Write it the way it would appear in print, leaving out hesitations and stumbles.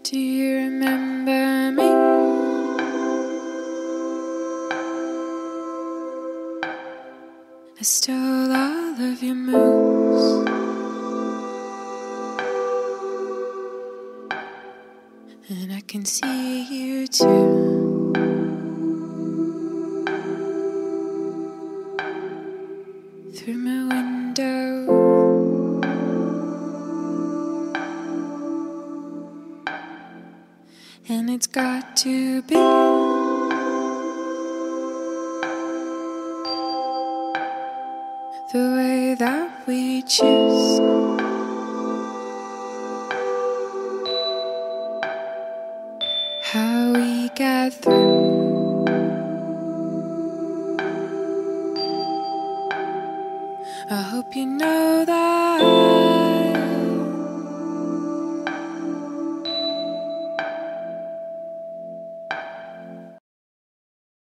Do you remember me? I stole all of your moves, and I can see you too. Through my window, and it's got to be the way that we choose. How we get through. I hope you know that